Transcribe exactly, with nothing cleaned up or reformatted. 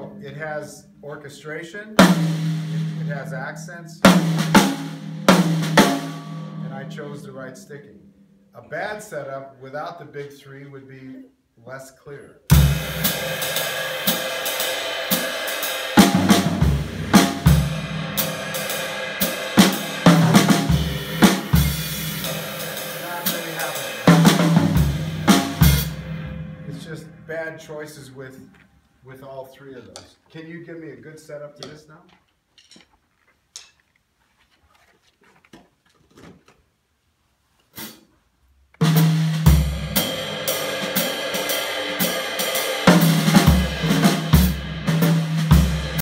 So it has orchestration, it has accents, and I chose the right sticking. A bad setup without the big three would be less clear. Just bad choices with with all three of those. Can you give me a good setup to this now?